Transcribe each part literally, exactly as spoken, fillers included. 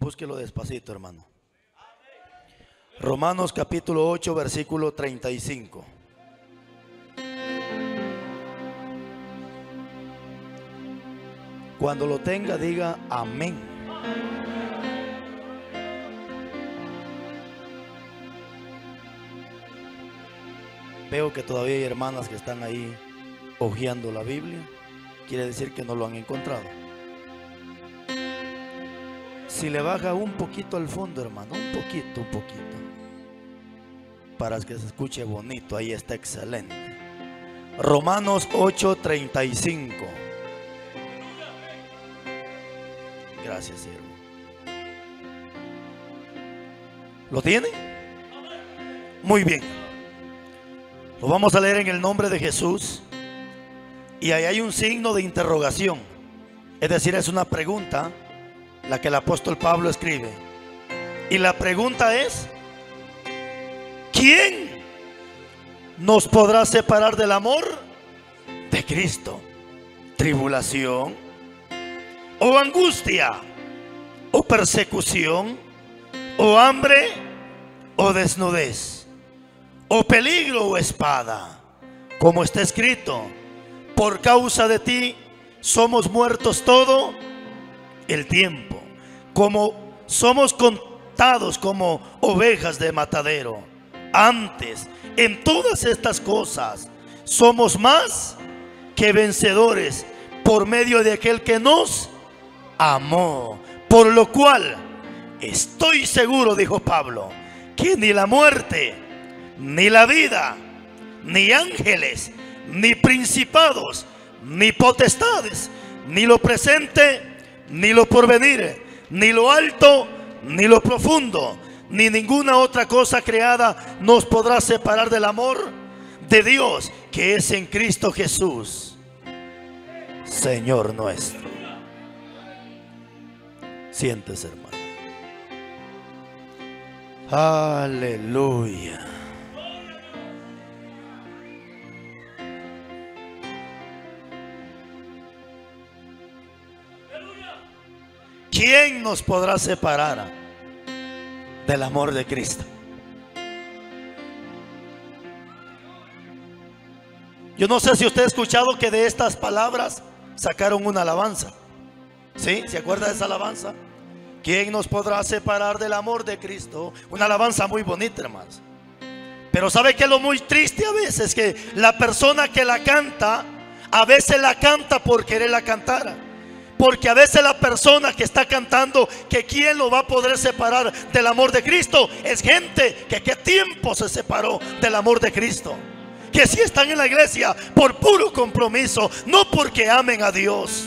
Búsquelo despacito, hermano. Romanos capítulo ocho, versículo treinta y cinco. Cuando lo tenga, diga amén. Veo que todavía hay hermanas que están ahí hojeando la Biblia. Quiere decir que no lo han encontrado. Si le baja un poquito al fondo, hermano, un poquito, un poquito, para que se escuche bonito, ahí está excelente. Romanos ocho, treinta y cinco. Gracias, siervo. ¿Lo tiene? Muy bien. Lo vamos a leer en el nombre de Jesús. Y ahí hay un signo de interrogación. Es decir, es una pregunta la que el apóstol Pablo escribe. Y la pregunta es: ¿quién nos podrá separar del amor de Cristo? ¿Tribulación? ¿O angustia? ¿O persecución? ¿O hambre? ¿O desnudez? ¿O peligro o espada? Como está escrito: por causa de ti somos muertos todo el tiempo, como somos contados como ovejas de matadero. Antes, en todas estas cosas somos más que vencedores por medio de aquel que nos amó. Por lo cual estoy seguro, dijo Pablo, que ni la muerte, ni la vida, ni ángeles, ni principados, ni potestades, ni lo presente, ni lo porvenir, ni lo alto, ni lo profundo, ni ninguna otra cosa creada nos podrá separar del amor de Dios que es en Cristo Jesús, Señor nuestro. Siéntese, hermano. Aleluya. ¿Quién nos podrá separar del amor de Cristo? Yo no sé si usted ha escuchado que de estas palabras sacaron una alabanza. ¿Sí? ¿Se acuerda de esa alabanza? ¿Quién nos podrá separar del amor de Cristo? Una alabanza muy bonita, hermanos. Pero ¿sabe qué es lo muy triste a veces? Que la persona que la canta, a veces la canta por quererla cantar. Porque a veces la persona que está cantando que quién lo va a poder separar del amor de Cristo, es gente que qué tiempo se separó del amor de Cristo, que sí están en la iglesia por puro compromiso, no porque amen a Dios.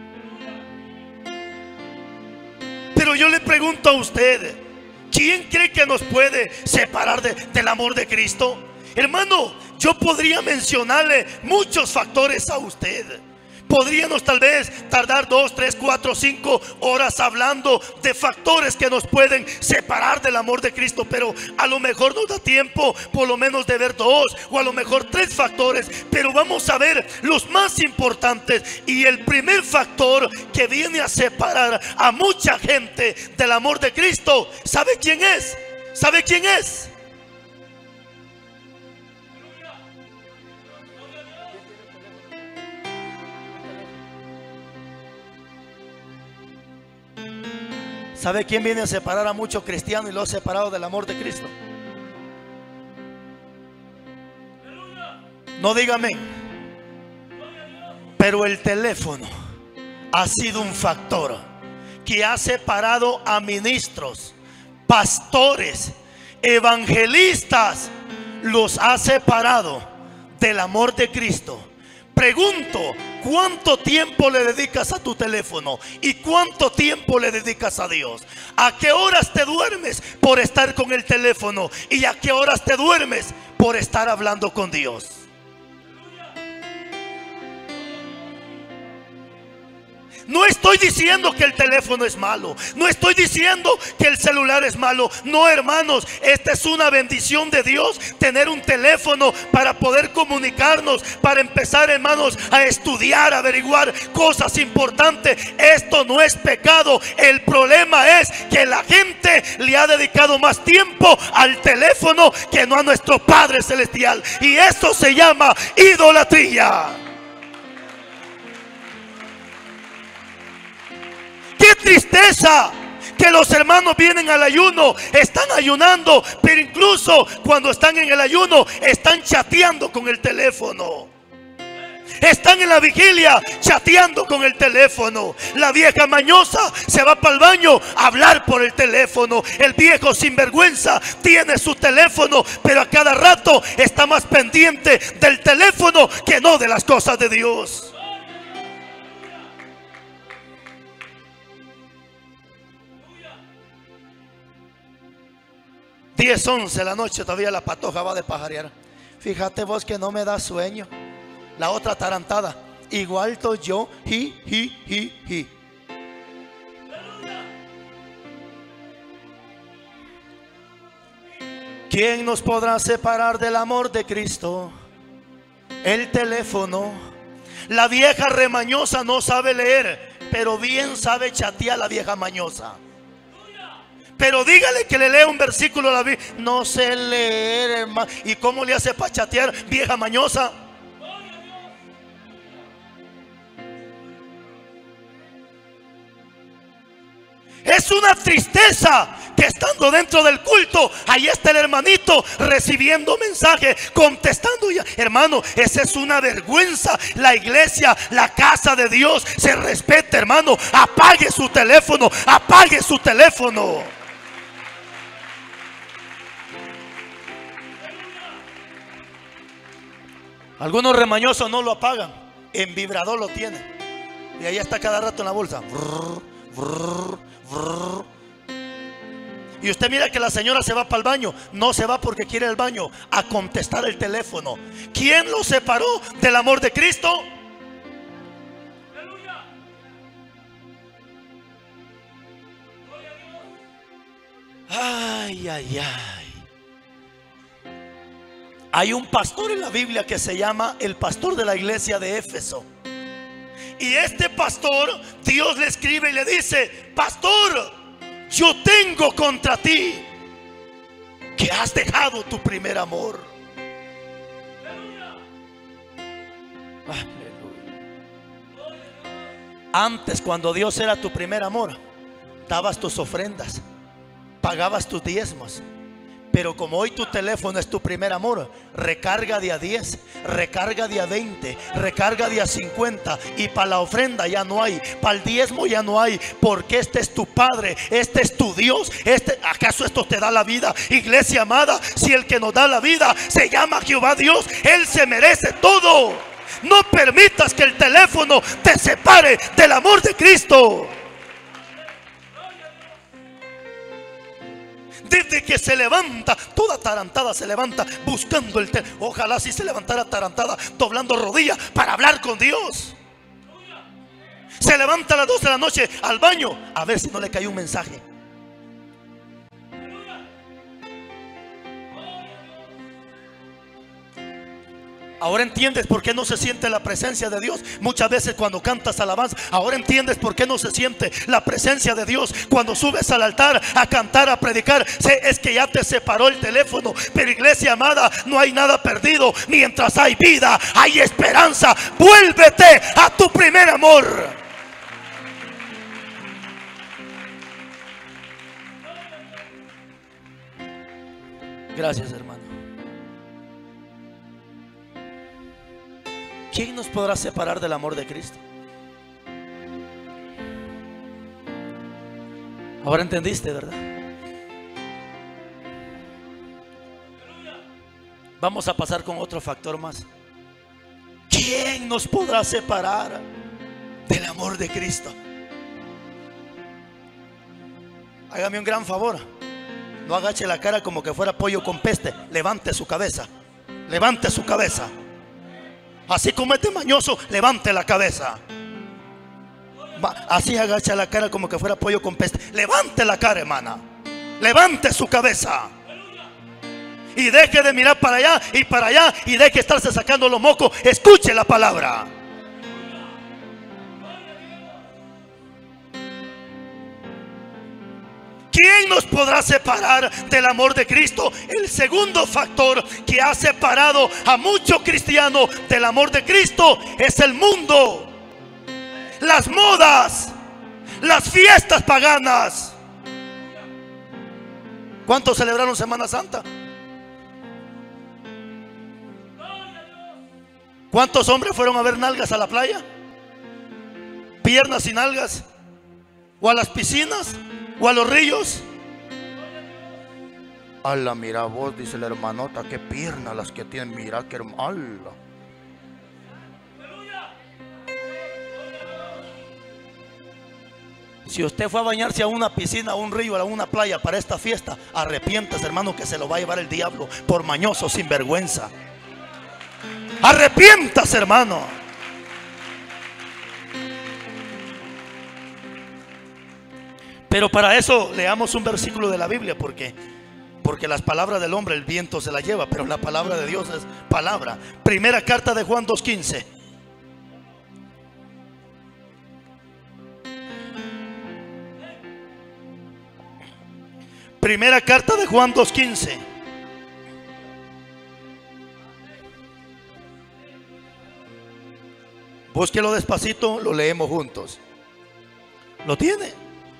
Pero yo le pregunto a usted, ¿quién cree que nos puede separar de, del amor de Cristo? Hermano, yo podría mencionarle muchos factores a usted. Podríamos tal vez tardar dos, tres, cuatro, cinco horas hablando de factores que nos pueden separar del amor de Cristo, pero a lo mejor nos da tiempo por lo menos de ver dos o a lo mejor tres factores. Pero vamos a ver los más importantes. Y el primer factor que viene a separar a mucha gente del amor de Cristo, ¿sabe quién es? ¿Sabe quién es? ¿Sabe quién viene a separar a muchos cristianos y lo ha separado del amor de Cristo? No dígame. Pero el teléfono ha sido un factor que ha separado a ministros, pastores, evangelistas. Los ha separado del amor de Cristo. Pregunto, ¿cuánto tiempo le dedicas a tu teléfono? ¿Y cuánto tiempo le dedicas a Dios? ¿A qué horas te duermes por estar con el teléfono? ¿Y a qué horas te duermes por estar hablando con Dios? No estoy diciendo que el teléfono es malo. No estoy diciendo que el celular es malo. No, hermanos, esta es una bendición de Dios, tener un teléfono para poder comunicarnos, para empezar, hermanos, a estudiar, a averiguar cosas importantes. Esto no es pecado. El problema es que la gente le ha dedicado más tiempo al teléfono que no a nuestro Padre Celestial. Y eso se llama idolatría. ¡Qué tristeza! Que los hermanos vienen al ayuno, están ayunando, pero incluso cuando están en el ayuno están chateando con el teléfono. Están en la vigilia chateando con el teléfono. La vieja mañosa se va para el baño a hablar por el teléfono. El viejo sinvergüenza tiene su teléfono, pero a cada rato está más pendiente del teléfono que no de las cosas de Dios. diez, once de la noche, todavía la patoja va de pajarear. Fíjate vos que no me da sueño. La otra tarantada, igual to yo, hi, hi, hi, hi. ¿Quién nos podrá separar del amor de Cristo? El teléfono. La vieja remañosa no sabe leer, pero bien sabe chatear la vieja mañosa. Pero dígale que le lea un versículo a la Biblia. No sé leer, hermano. ¿Y cómo le hace para chatear, vieja mañosa? Es una tristeza que estando dentro del culto, ahí está el hermanito recibiendo mensaje, contestando ya. Hermano, esa es una vergüenza. La iglesia, la casa de Dios se respeta, hermano. Apague su teléfono, apague su teléfono. Algunos remañosos no lo apagan, en vibrador lo tienen, y ahí está cada rato en la bolsa. Brr, brr, brr. Y usted mira que la señora se va para el baño. No se va porque quiere el baño, a contestar el teléfono. ¿Quién lo separó del amor de Cristo? Ay, ay, ay. Hay un pastor en la Biblia que se llama el pastor de la iglesia de Éfeso. Y este pastor, Dios le escribe y le dice: pastor, yo tengo contra ti que has dejado tu primer amor. Aleluya. Antes, cuando Dios era tu primer amor, dabas tus ofrendas, pagabas tus diezmos. Pero como hoy tu teléfono es tu primer amor, recarga de a diez, recarga de a veinte, recarga de a cincuenta. Y para la ofrenda ya no hay, para el diezmo ya no hay. Porque este es tu Padre, este es tu Dios. Este, ¿acaso esto te da la vida? Iglesia amada, si el que nos da la vida se llama Jehová Dios, Él se merece todo. No permitas que el teléfono te separe del amor de Cristo. Desde que se levanta, toda tarantada se levanta buscando el teléfono. Ojalá si se levantara tarantada doblando rodillas para hablar con Dios. Se levanta a las doce de la noche al baño a ver si no le cae un mensaje. Ahora entiendes por qué no se siente la presencia de Dios muchas veces cuando cantas alabanza. Ahora entiendes por qué no se siente la presencia de Dios cuando subes al altar a cantar, a predicar. Es que ya te separó el teléfono. Pero iglesia amada, no hay nada perdido. Mientras hay vida, hay esperanza. Vuélvete a tu primer amor. Gracias, hermano. ¿Quién nos podrá separar del amor de Cristo? Ahora entendiste, ¿verdad? Vamos a pasar con otro factor más. ¿Quién nos podrá separar del amor de Cristo? Hágame un gran favor. No agache la cara como que fuera pollo con peste. Levante su cabeza. Levante su cabeza. Así como este mañoso, levante la cabeza. Va, así agacha la cara como que fuera pollo con peste. Levante la cara, hermana. Levante su cabeza. Y deje de mirar para allá y para allá. Y deje de estarse sacando los mocos. Escuche la palabra. ¿Quién nos podrá separar del amor de Cristo? El segundo factor que ha separado a muchos cristianos del amor de Cristo es el mundo, las modas, las fiestas paganas. ¿Cuántos celebraron Semana Santa? ¿Cuántos hombres fueron a ver nalgas a la playa? ¿Piernas y nalgas? ¿O a las piscinas? ¿O a los ríos? Ala, mira vos, dice la hermanota, qué piernas las que tienen, mira qué hermana. Si usted fue a bañarse a una piscina, a un río, a una playa para esta fiesta, arrepiéntase, hermano, que se lo va a llevar el diablo por mañoso, sin vergüenza. Arrepiéntase, hermano. Pero para eso leamos un versículo de la Biblia, porque porque las palabras del hombre el viento se la lleva, pero la palabra de Dios es palabra. Primera carta de Juan dos quince. Primera carta de Juan dos quince. Búsquelo despacito, lo leemos juntos. ¿Lo tiene?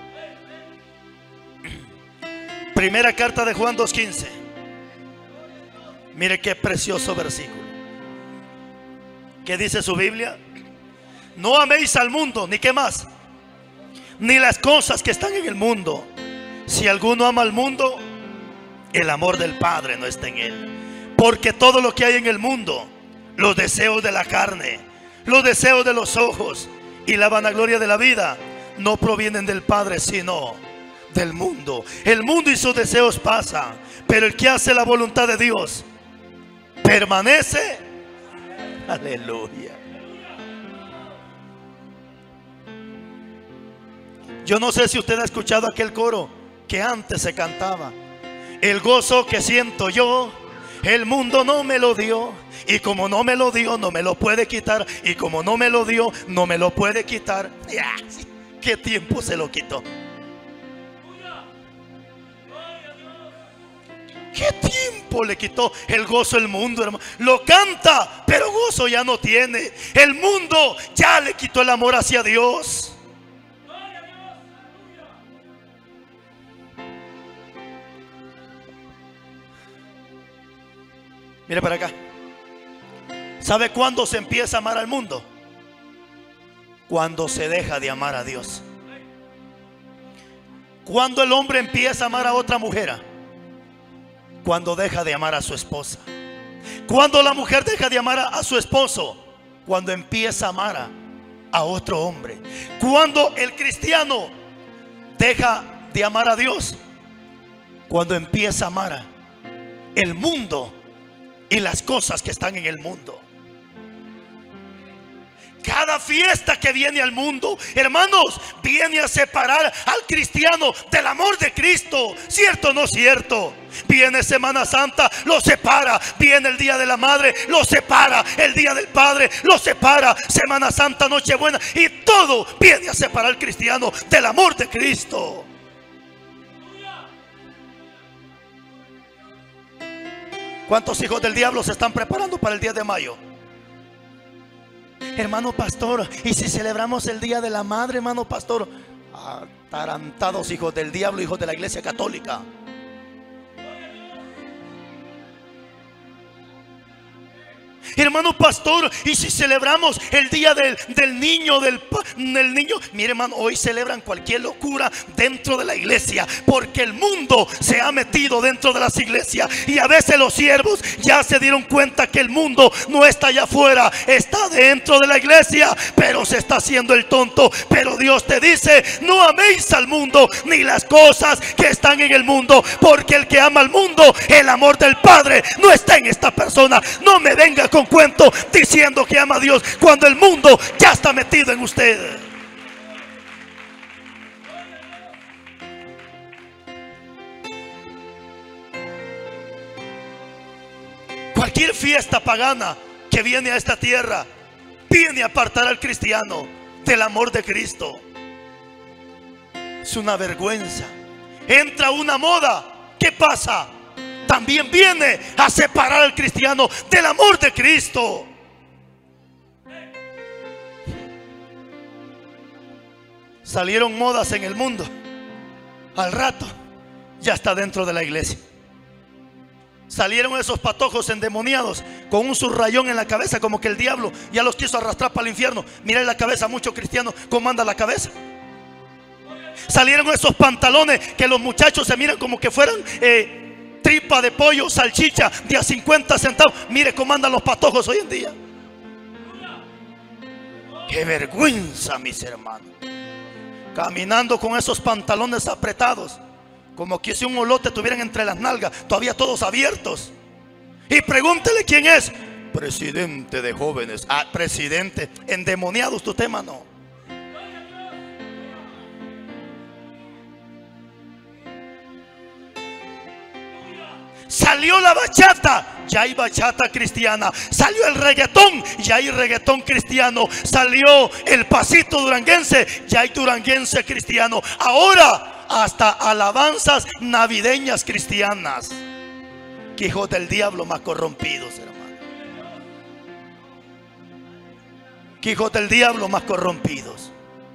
Primera carta de Juan dos quince. Mire qué precioso versículo. ¿Qué dice su Biblia? No améis al mundo, ni qué más, ni las cosas que están en el mundo. Si alguno ama al mundo, el amor del Padre no está en él. Porque todo lo que hay en el mundo, los deseos de la carne, los deseos de los ojos y la vanagloria de la vida, no provienen del Padre, sino del mundo. El mundo y sus deseos pasan, pero el que hace la voluntad de Dios permanece. Aleluya. Yo no sé si usted ha escuchado aquel coro que antes se cantaba: el gozo que siento yo, el mundo no me lo dio, y como no me lo dio, no me lo puede quitar, y como no me lo dio, no me lo puede quitar. Ya, ¿qué tiempo se lo quitó? ¿Qué tiempo le quitó el gozo el mundo, hermano? Lo canta, pero gozo ya no tiene. El mundo ya le quitó el amor hacia Dios. Mire para acá. ¿Sabe cuándo se empieza a amar al mundo? Cuando se deja de amar a Dios. Cuando el hombre empieza a amar a otra mujer, cuando deja de amar a su esposa. Cuando la mujer deja de amar a, a su esposo, cuando empieza a amar a, a otro hombre. Cuando el cristiano deja de amar a Dios, cuando empieza a amar a el mundo y las cosas que están en el mundo. Cada fiesta que viene al mundo, hermanos, viene a separar al cristiano del amor de Cristo. ¿Cierto o no cierto? Viene Semana Santa, lo separa. Viene el Día de la Madre, lo separa. El Día del Padre, lo separa. Semana Santa, Nochebuena, y todo viene a separar al cristiano del amor de Cristo. ¿Cuántos hijos del diablo se están preparando para el diez de mayo? Hermano pastor, ¿y si celebramos el Día de la Madre, hermano pastor? Atarantados hijos del diablo, hijos de la Iglesia Católica. Hermano pastor, ¿y si celebramos el día del, del niño, del, del niño? Mire hermano, hoy celebran cualquier locura dentro de la iglesia, porque el mundo se ha metido dentro de las iglesias. Y a veces los siervos ya se dieron cuenta que el mundo no está allá afuera, está dentro de la iglesia, pero se está haciendo el tonto. Pero Dios te dice: no améis al mundo ni las cosas que están en el mundo, porque el que ama al mundo, el amor del Padre no está en esta persona. No me venga con cuento diciendo que ama a Dios cuando el mundo ya está metido en usted. Cualquier fiesta pagana que viene a esta tierra viene a apartar al cristiano del amor de Cristo. Es una vergüenza. Entra una moda, ¿qué pasa? También viene a separar al cristiano del amor de Cristo. Salieron modas en el mundo, al rato ya está dentro de la iglesia. Salieron esos patojos endemoniados con un subrayón en la cabeza, como que el diablo ya los quiso arrastrar para el infierno. Mira en la cabeza, muchos cristianos cómo anda la cabeza. Salieron esos pantalones que los muchachos se miran como que fueran eh, tripa de pollo, salchicha de a cincuenta centavos. Mire cómo andan los patojos hoy en día. Qué vergüenza, mis hermanos. Caminando con esos pantalones apretados, como que si un olote tuvieran entre las nalgas, todavía todos abiertos. Y pregúntele quién es. Presidente de jóvenes. Ah, presidente. Endemoniado tu tema, no. Salió la bachata, ya hay bachata cristiana. Salió el reggaetón, ya hay reggaetón cristiano. Salió el pasito duranguense, ya hay duranguense cristiano. Ahora hasta alabanzas navideñas cristianas. Que hijos del diablo más corrompidos, hermano. Que hijos del diablo más corrompidos.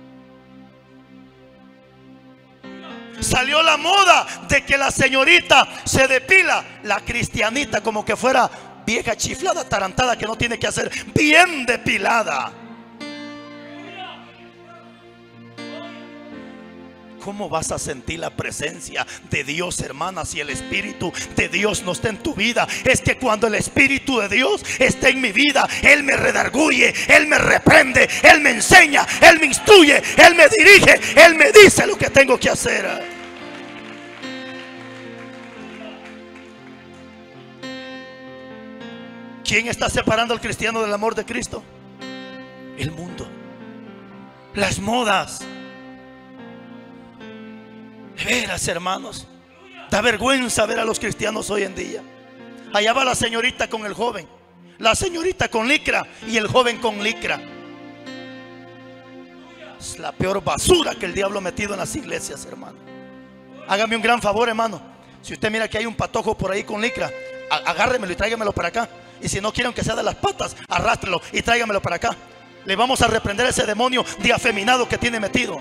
Salió la moda de que la señorita se depila, la cristianita, como que fuera vieja chiflada, atarantada, que no tiene que hacer, bien depilada. ¿Cómo vas a sentir la presencia de Dios, hermana, si el Espíritu de Dios no está en tu vida? Es que cuando el Espíritu de Dios está en mi vida, Él me redarguye, Él me reprende, Él me enseña, Él me instruye, Él me dirige, Él me dice lo que tengo que hacer. ¿Quién está separando al cristiano del amor de Cristo? El mundo, las modas. De veras, hermanos, da vergüenza ver a los cristianos hoy en día. Allá va la señorita con el joven, la señorita con licra y el joven con licra. Es la peor basura que el diablo ha metido en las iglesias, hermano. Hágame un gran favor, hermano. Si usted mira que hay un patojo por ahí con licra, agárremelo y tráigamelo para acá. Y si no quieren que sea de las patas, arrástrelo y tráigamelo para acá. Le vamos a reprender a ese demonio de afeminado que tiene metido.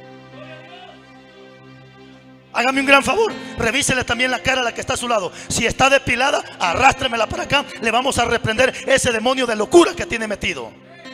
Hágame un gran favor, revísele también la cara a la que está a su lado. Si está depilada, arrástremela para acá. Le vamos a reprender ese demonio de locura que tiene metido.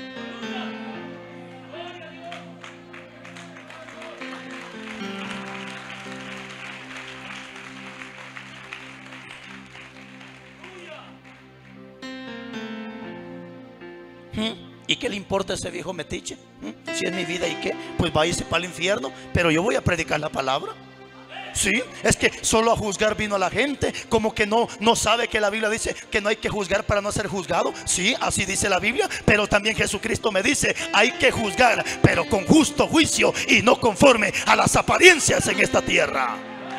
¿Y qué le importa a ese viejo metiche? Si es mi vida, ¿y qué? Pues va a irse para el infierno. Pero yo voy a predicar la palabra. Sí, es que solo a juzgar vino la gente. Como que no, no sabe que la Biblia dice que no hay que juzgar para no ser juzgado. Sí, así dice la Biblia. Pero también Jesucristo me dice: hay que juzgar, pero con justo juicio y no conforme a las apariencias en esta tierra.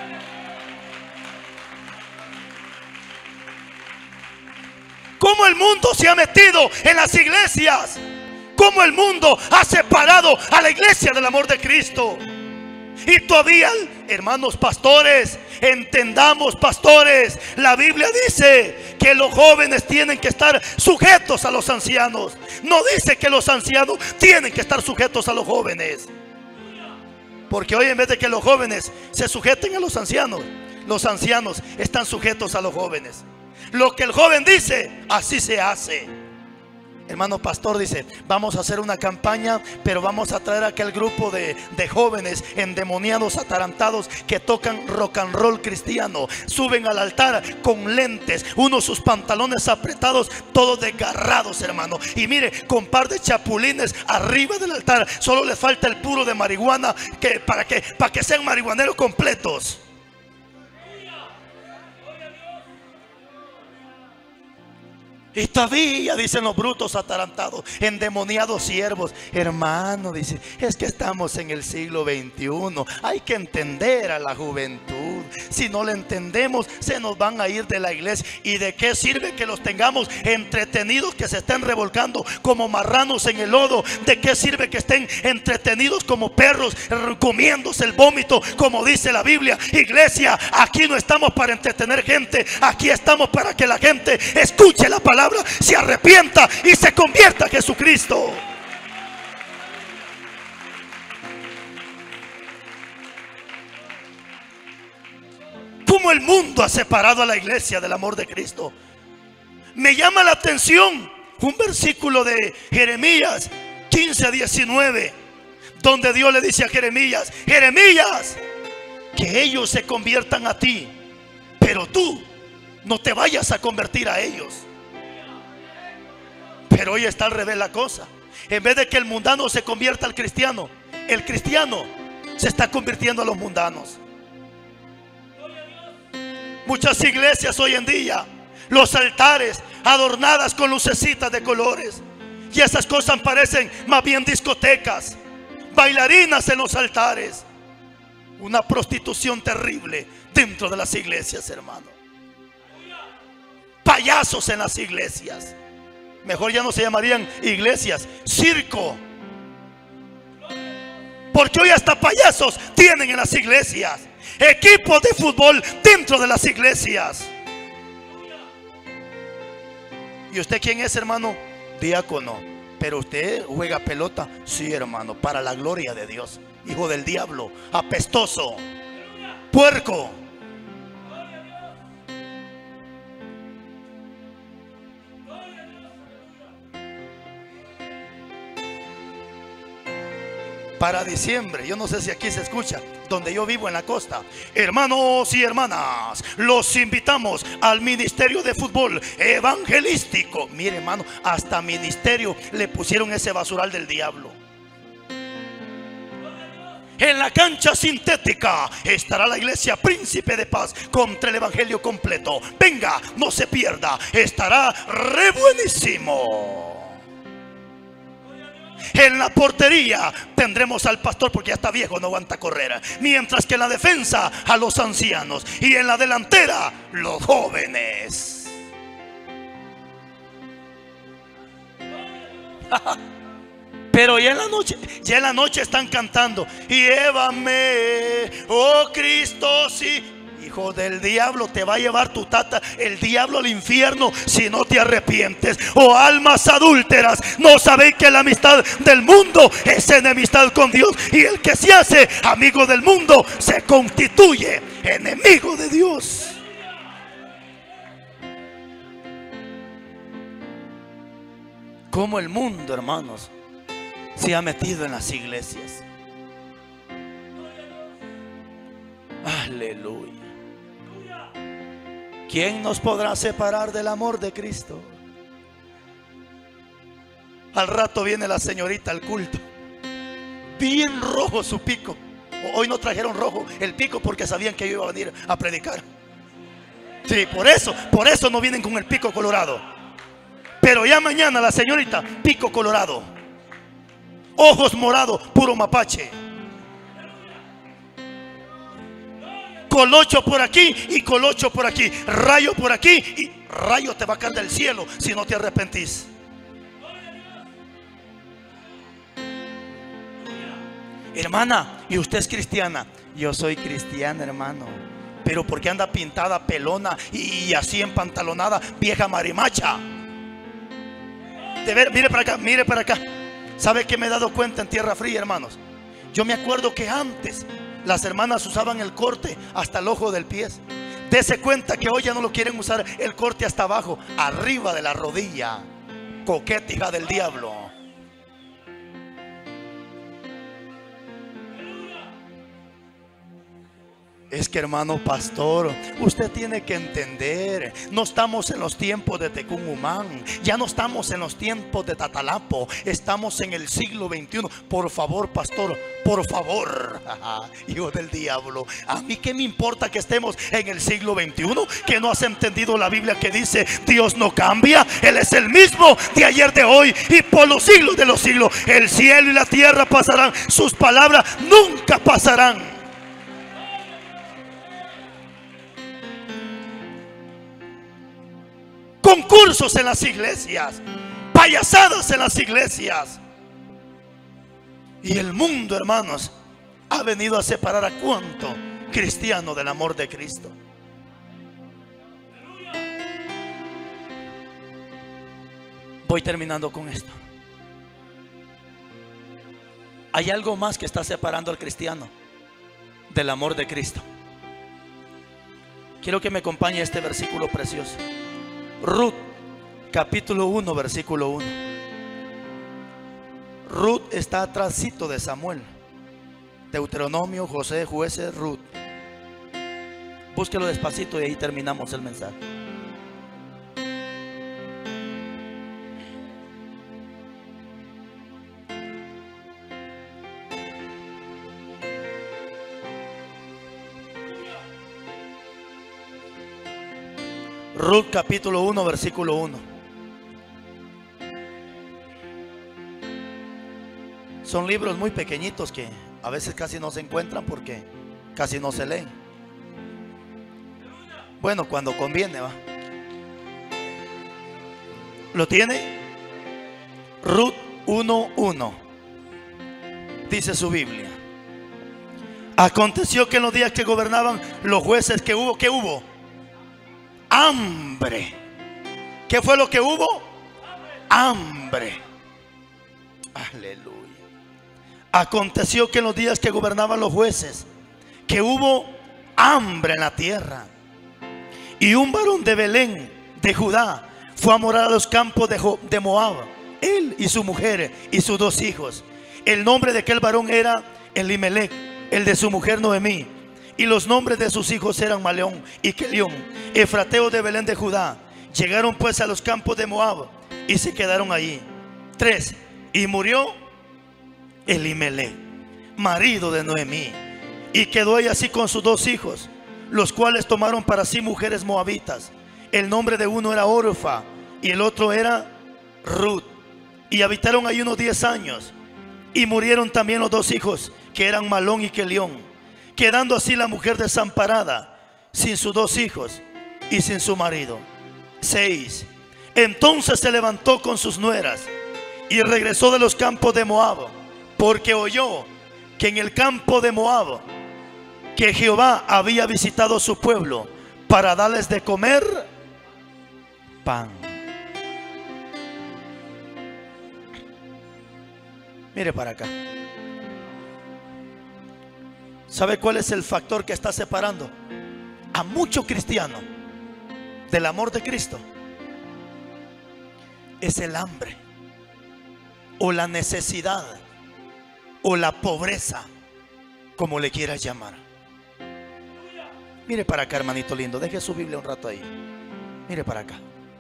Cómo el mundo se ha metido en las iglesias. Cómo el mundo ha separado a la iglesia del amor de Cristo. Y todavía, hermanos pastores, entendamos, pastores, la Biblia dice que los jóvenes tienen que estar sujetos a los ancianos. No dice que los ancianos tienen que estar sujetos a los jóvenes. Porque hoy, en vez de que los jóvenes se sujeten a los ancianos, los ancianos están sujetos a los jóvenes. Lo que el joven dice, así se hace. Hermano pastor dice: vamos a hacer una campaña, pero vamos a traer a aquel grupo de, de jóvenes endemoniados, atarantados, que tocan rock and roll cristiano. Suben al altar con lentes, unos sus pantalones apretados, todos desgarrados, hermano. Y mire, con par de chapulines arriba del altar. Solo le falta el puro de marihuana que, para, que, para que sean marihuaneros completos. Y todavía dicen los brutos atarantados, endemoniados siervos: hermano, dice, es que estamos en el siglo veintiuno. Hay que entender a la juventud. Si no le entendemos, se nos van a ir de la iglesia. ¿Y de qué sirve que los tengamos entretenidos, que se estén revolcando como marranos en el lodo? ¿De qué sirve que estén entretenidos como perros comiéndose el vómito, como dice la Biblia? Iglesia, aquí no estamos para entretener gente, aquí estamos para que la gente escuche la palabra, se arrepienta y se convierta a Jesucristo. Como el mundo ha separado a la iglesia del amor de Cristo. Me llama la atención un versículo de Jeremías quince diecinueve, donde Dios le dice a Jeremías: Jeremías, que ellos se conviertan a ti, pero tú no te vayas a convertir a ellos. Pero hoy está al revés la cosa. En vez de que el mundano se convierta al cristiano, el cristiano se está convirtiendo a los mundanos. Muchas iglesias hoy en día, los altares adornadas con lucecitas de colores, y esas cosas parecen más bien discotecas, bailarinas en los altares. Una prostitución terrible dentro de las iglesias, hermano. Payasos en las iglesias. Mejor ya no se llamarían iglesias, circo. Porque hoy hasta payasos tienen en las iglesias. Equipos de fútbol dentro de las iglesias. ¿Y usted quién es, hermano? Diácono. Pero usted juega pelota. Sí, hermano, para la gloria de Dios. Hijo del diablo, apestoso, puerco. Para diciembre, yo no sé si aquí se escucha, donde yo vivo en la costa, hermanos y hermanas, los invitamos al ministerio de fútbol evangelístico. Mire, hermano, hasta ministerio le pusieron ese basural del diablo. En la cancha sintética estará la iglesia Príncipe de Paz contra el evangelio completo. Venga, no se pierda, estará re buenísimo. En la portería tendremos al pastor, porque ya está viejo, no aguanta correr. Mientras que en la defensa a los ancianos, y en la delantera los jóvenes. Pero ya en la noche, ya en la noche están cantando: llévame, oh Cristo, sí. Hijo del diablo, te va a llevar tu tata, el diablo, al infierno si no te arrepientes. Oh almas adúlteras, ¿no sabéis que la amistad del mundo es enemistad con Dios? Y el que se hace amigo del mundo se constituye enemigo de Dios. Como el mundo, hermanos, se ha metido en las iglesias. Aleluya. ¿Quién nos podrá separar del amor de Cristo? Al rato viene la señorita al culto, bien rojo su pico. Hoy no trajeron rojo el pico porque sabían que yo iba a venir a predicar. Sí, por eso, por eso no vienen con el pico colorado. Pero ya mañana la señorita, pico colorado, ojos morados, puro mapache, colocho por aquí y colocho por aquí, rayo por aquí y rayo te va a caer del cielo si no te arrepentís. Hermana, ¿y usted es cristiana? Yo soy cristiana, hermano. Pero ¿por qué anda pintada, pelona y así empantalonada, vieja marimacha? De ver, mire para acá, mire para acá. ¿Sabe qué me he dado cuenta en tierra fría, hermanos? Yo me acuerdo que antes las hermanas usaban el corte hasta el ojo del pie. Dese cuenta que hoy ya no lo quieren usar el corte hasta abajo, arriba de la rodilla. Coqueta, hija del diablo. Es que, hermano pastor, usted tiene que entender, no estamos en los tiempos de Tecumumán, ya no estamos en los tiempos de Tatalapo, estamos en el siglo veintiuno. Por favor, pastor, por favor, hijo del diablo, a mí qué me importa que estemos en el siglo veintiuno, que no has entendido la Biblia que dice: Dios no cambia, Él es el mismo de ayer, de hoy y por los siglos de los siglos. El cielo y la tierra pasarán, sus palabras nunca pasarán. concursos en las iglesias, payasadas en las iglesias. Y el mundo, hermanos, ha venido a separar a cuánto cristiano del amor de Cristo. Voy terminando con esto. Hay algo más que está separando al cristiano del amor de Cristo. Quiero que me acompañe este versículo precioso. Ruth, capítulo uno, versículo uno. Ruth está atrásito de Samuel. Deuteronomio, José, Jueces, Ruth. Búsquelo despacito y ahí terminamos el mensaje. Ruth capítulo uno, versículo uno. Son libros muy pequeñitos que a veces casi no se encuentran porque casi no se leen. Bueno, cuando conviene, va. ¿Lo tiene? Ruth uno uno. Dice su Biblia: aconteció que en los días que gobernaban los jueces, que hubo, ¿qué hubo? Hambre. ¿Qué fue lo que hubo? Hambre. Aleluya. Aconteció que en los días que gobernaban los jueces, que hubo hambre en la tierra. Y un varón de Belén, de Judá, fue a morar a los campos de, de Moab, él y su mujer y sus dos hijos. El nombre de aquel varón era Elimelech, el de su mujer Noemí. Y los nombres de sus hijos eran Maleón y Kelión, efrateos de Belén de Judá. Llegaron pues a los campos de Moab y se quedaron allí. Tres. Y murió Elimelech, marido de Noemí, y quedó ella así con sus dos hijos, los cuales tomaron para sí mujeres moabitas. El nombre de uno era Orfa y el otro era Ruth. Y habitaron ahí unos diez años. Y murieron también los dos hijos, que eran Malón y Kelión, quedando así la mujer desamparada, sin sus dos hijos y sin su marido. Seis. Entonces se levantó con sus nueras y regresó de los campos de Moab, porque oyó que en el campo de Moab que Jehová había visitado su pueblo para darles de comer pan. Mire para acá. ¿Sabe cuál es el factor que está separando a mucho cristiano del amor de Cristo? Es el hambre, o la necesidad, o la pobreza, como le quieras llamar. Mire para acá, hermanito lindo. Deje su Biblia un rato ahí. Mire para acá.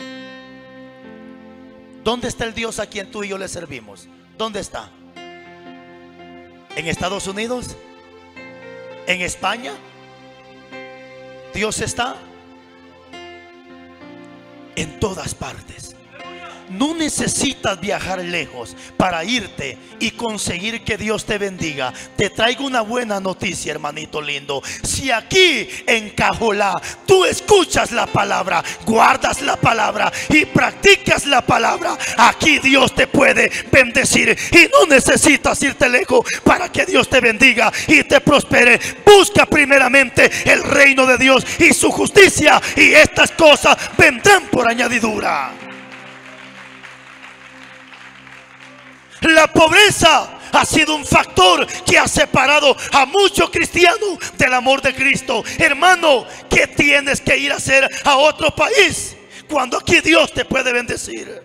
¿Dónde está el Dios a quien tú y yo le servimos? ¿Dónde está? ¿En Estados Unidos? ¿En España? Dios está en todas partes. No necesitas viajar lejos para irte y conseguir que Dios te bendiga. Te traigo una buena noticia, hermanito lindo. Si aquí en Cajolá tú escuchas la palabra, guardas la palabra y practicas la palabra, aquí Dios te puede bendecir. Y no necesitas irte lejos para que Dios te bendiga y te prospere. Busca primeramente el reino de Dios y su justicia, y estas cosas vendrán por añadidura. La pobreza ha sido un factor que ha separado a muchos cristianos del amor de Cristo. Hermano, ¿qué tienes que ir a hacer a otro país cuando aquí Dios te puede bendecir?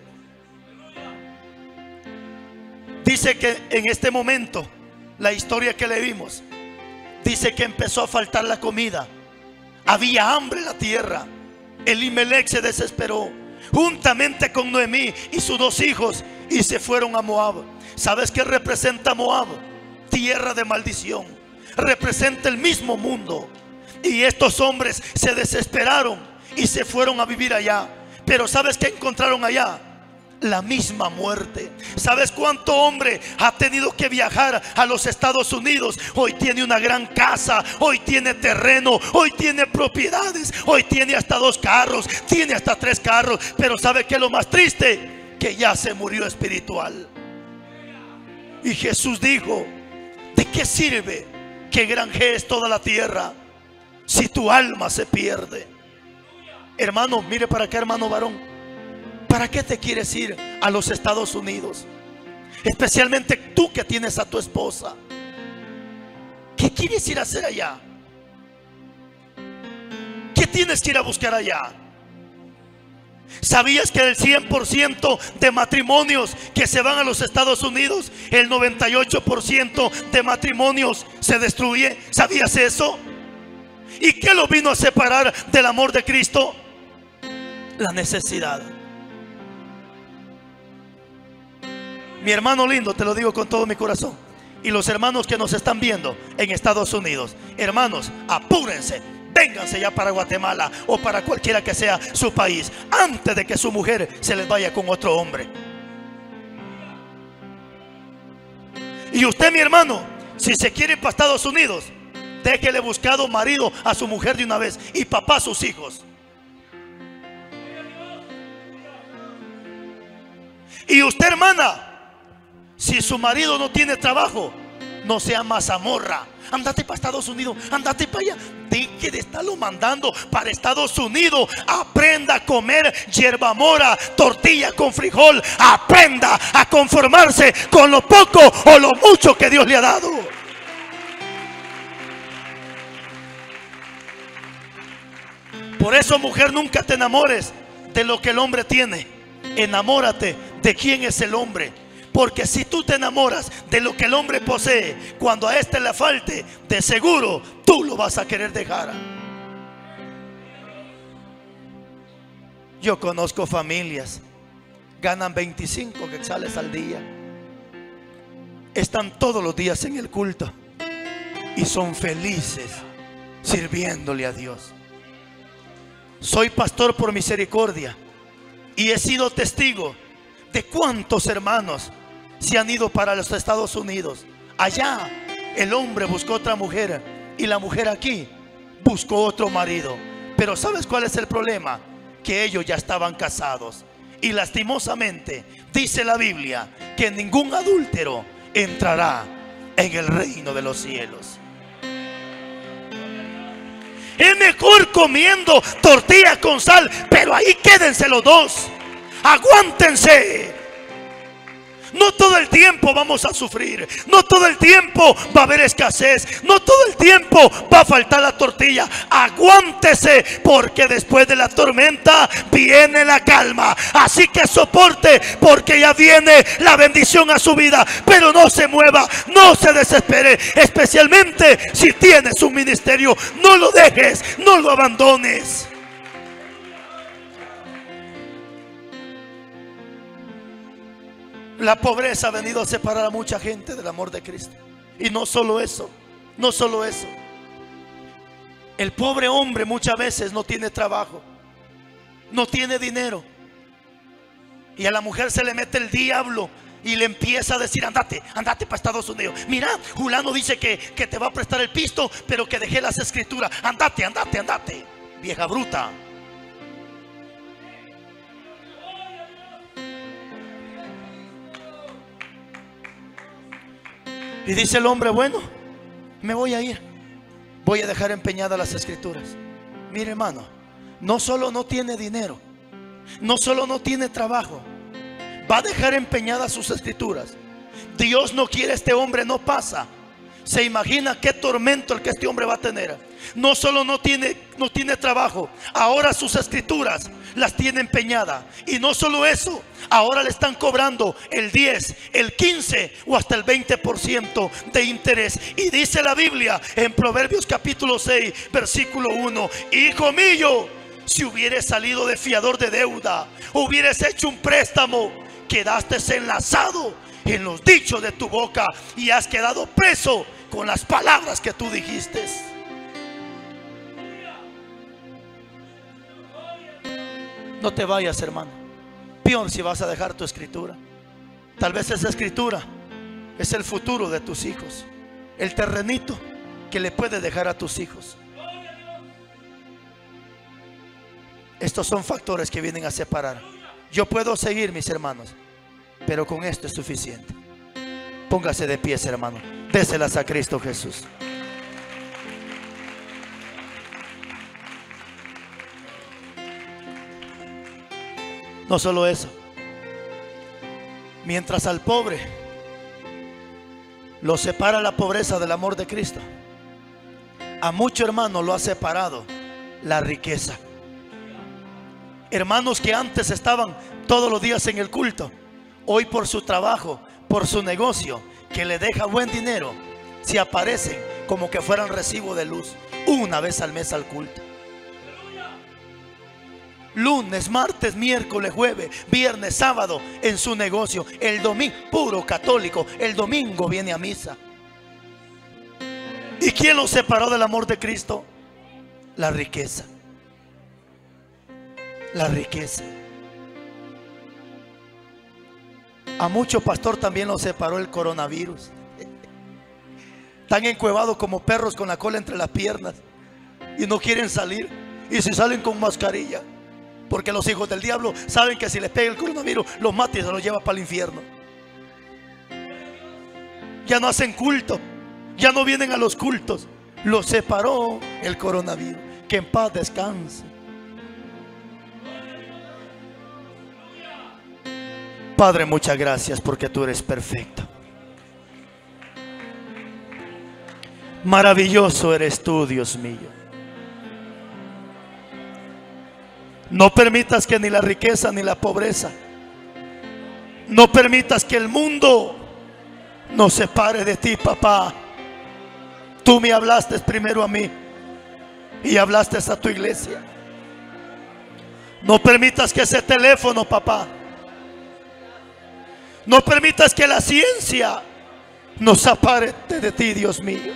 Dice que en este momento, la historia que leímos, dice que empezó a faltar la comida. Había hambre en la tierra. Elimelech se desesperó juntamente con Noemí y sus dos hijos, y se fueron a Moab. ¿Sabes qué representa Moab? Tierra de maldición. Representa el mismo mundo. Y estos hombres se desesperaron y se fueron a vivir allá. Pero ¿sabes qué encontraron allá? la misma muerte. ¿Sabes cuánto hombre ha tenido que viajar a los Estados Unidos? Hoy tiene una gran casa, hoy tiene terreno, hoy tiene propiedades, hoy tiene hasta dos carros, tiene hasta tres carros. Pero ¿sabe qué es lo más triste? Que ya se murió espiritual. Y Jesús dijo: ¿de qué sirve que granjees toda la tierra si tu alma se pierde? Hermano, mire para acá, hermano varón. ¿Para qué te quieres ir a los Estados Unidos? Especialmente tú que tienes a tu esposa. ¿Qué quieres ir a hacer allá? ¿Qué tienes que ir a buscar allá? ¿Sabías que del cien por ciento de matrimonios que se van a los Estados Unidos, el noventa y ocho por ciento de matrimonios se destruye? ¿Sabías eso? ¿Y qué lo vino a separar del amor de Cristo? La necesidad. Mi hermano lindo, te lo digo con todo mi corazón, y los hermanos que nos están viendo en Estados Unidos, hermanos, apúrense, vénganse ya para Guatemala o para cualquiera que sea su país, antes de que su mujer se les vaya con otro hombre. Y usted, mi hermano, si se quiere ir para Estados Unidos, déjele buscado marido a su mujer de una vez y papá a sus hijos. Y usted, hermana, si su marido no tiene trabajo, no sea mazamorra. Andate para Estados Unidos, andate para allá. Deje de estarlo mandando para Estados Unidos. Aprenda a comer hierba mora, tortilla con frijol. Aprenda a conformarse con lo poco o lo mucho que Dios le ha dado. Por eso, mujer, nunca te enamores de lo que el hombre tiene. Enamórate de quién es el hombre. Porque si tú te enamoras de lo que el hombre posee, cuando a este le falte, de seguro tú lo vas a querer dejar. Yo conozco familias, ganan veinticinco quetzales al día, están todos los días en el culto y son felices sirviéndole a Dios. Soy pastor por misericordia y he sido testigo de cuántos hermanos se han ido para los Estados Unidos. Allá el hombre buscó otra mujer y la mujer aquí buscó otro marido. Pero ¿sabes cuál es el problema? Que ellos ya estaban casados. Y lastimosamente dice la Biblia que ningún adúltero entrará en el reino de los cielos. Es mejor comiendo tortilla con sal, pero ahí quédense los dos. Aguántense. No todo el tiempo vamos a sufrir. No todo el tiempo va a haber escasez. No todo el tiempo va a faltar la tortilla. Aguántese, porque después de la tormenta viene la calma. Así que soporte, porque ya viene la bendición a su vida. Pero no se mueva, no se desespere. Especialmente si tienes un ministerio, no lo dejes, no lo abandones. La pobreza ha venido a separar a mucha gente del amor de Cristo. Y no solo eso, no solo eso. El pobre hombre muchas veces no tiene trabajo, no tiene dinero. Y a la mujer se le mete el diablo y le empieza a decir: andate, andate para Estados Unidos. Mira, Julano dice que, que te va a prestar el pisto, pero que dejé las escrituras. Andate, andate, andate, vieja bruta. Y dice el hombre: bueno, me voy a ir, voy a dejar empeñadas las escrituras. Mire, hermano, no solo no tiene dinero, no solo no tiene trabajo, va a dejar empeñadas sus escrituras. Dios no quiere a este hombre, no pasa. Se imagina qué tormento el que este hombre va a tener. No solo no tiene, no tiene trabajo, ahora sus escrituras las tiene empeñadas. Y no solo eso, ahora le están cobrando el diez, el quince o hasta el veinte por ciento de interés. Y dice la Biblia en Proverbios capítulo seis versículo uno: hijo mío, si hubieras salido de fiador de deuda, hubieras hecho un préstamo, quedaste enlazado en los dichos de tu boca y has quedado preso con las palabras que tú dijiste. No te vayas, hermano. Peor si vas a dejar tu escritura. Tal vez esa escritura es el futuro de tus hijos, el terrenito que le puedes dejar a tus hijos. Estos son factores que vienen a separar. Yo puedo seguir, mis hermanos, pero con esto es suficiente. Póngase de pie, hermano. Déselas a Cristo Jesús. No solo eso. Mientras al pobre lo separa la pobreza del amor de Cristo, a muchos hermanos lo ha separado la riqueza. Hermanos que antes estaban todos los días en el culto, hoy por su trabajo, por su negocio, que le deja buen dinero, se aparecen como que fueran recibo de luz una vez al mes al culto. Lunes, martes, miércoles, jueves, viernes, sábado en su negocio. El domingo, puro católico, el domingo viene a misa. ¿Y quién los separó del amor de Cristo? La riqueza. La riqueza. A mucho pastor también los separó el coronavirus. Están encuevados como perros con la cola entre las piernas y no quieren salir. Y si salen con mascarilla, porque los hijos del diablo saben que si les pega el coronavirus, los mata y se los lleva para el infierno. Ya no hacen culto, ya no vienen a los cultos. Los separó el coronavirus. Que en paz descanse. Padre, muchas gracias porque tú eres perfecto. Maravilloso eres tú, Dios mío. No permitas que ni la riqueza ni la pobreza, no permitas que el mundo nos separe de ti, papá. Tú me hablaste primero a mí y hablaste a tu iglesia. No permitas que ese teléfono, papá, no permitas que la ciencia nos aparte de ti, Dios mío.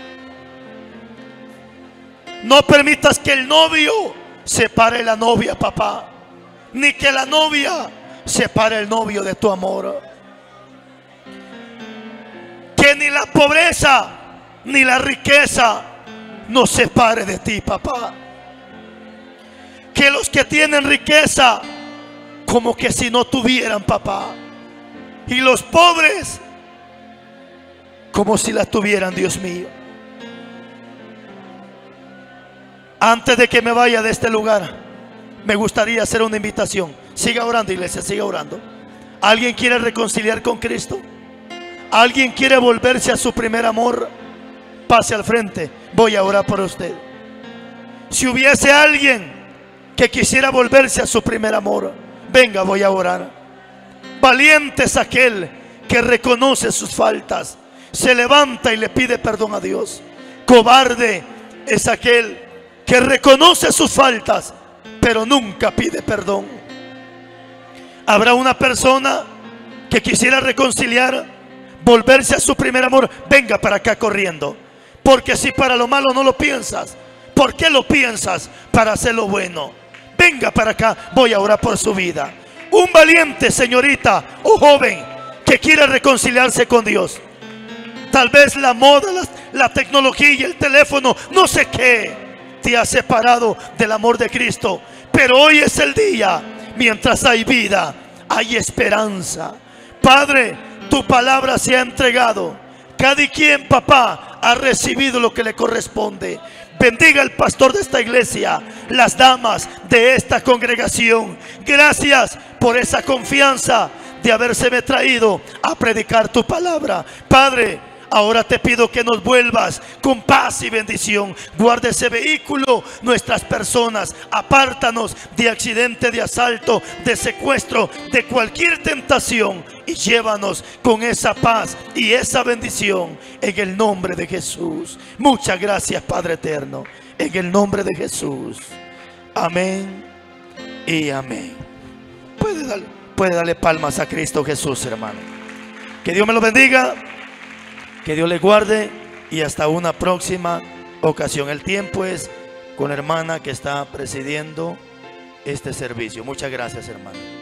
No permitas que el novio separe la novia, papá, ni que la novia separe el novio de tu amor. Que ni la pobreza ni la riqueza nos separe de ti, papá. Que los que tienen riqueza como que si no tuvieran, papá, y los pobres como si la tuvieran, Dios mío. Antes de que me vaya de este lugar, me gustaría hacer una invitación. Siga orando, iglesia, siga orando. ¿Alguien quiere reconciliar con Cristo? ¿Alguien quiere volverse a su primer amor? Pase al frente, voy a orar por usted. Si hubiese alguien que quisiera volverse a su primer amor, venga, voy a orar. Valiente es aquel que reconoce sus faltas, se levanta y le pide perdón a Dios. Cobarde es aquel que reconoce sus faltas, pero nunca pide perdón. Habrá una persona que quisiera reconciliar, volverse a su primer amor. Venga para acá corriendo, porque si para lo malo no lo piensas, ¿por qué lo piensas para hacer lo bueno? Venga para acá, voy a orar por su vida. Un valiente, señorita o joven, que quiere reconciliarse con Dios. Tal vez la moda, la, la tecnología y el teléfono, no sé qué, te ha separado del amor de Cristo. Pero hoy es el día. Mientras hay vida, hay esperanza. Padre, tu palabra se ha entregado. Cada quien, papá, ha recibido lo que le corresponde. Bendiga al pastor de esta iglesia, las damas de esta congregación. Gracias por esa confianza de habérseme traído a predicar tu palabra. Padre, ahora te pido que nos vuelvas con paz y bendición. Guarda ese vehículo, nuestras personas. Apártanos de accidente, de asalto, de secuestro, de cualquier tentación. Y llévanos con esa paz y esa bendición en el nombre de Jesús. Muchas gracias, Padre eterno, en el nombre de Jesús. Amén y amén. Puede darle, puede darle palmas a Cristo Jesús, hermano. Que Dios me lo bendiga, que Dios le guarde y hasta una próxima ocasión. El tiempo es con la hermana que está presidiendo este servicio. Muchas gracias, hermano.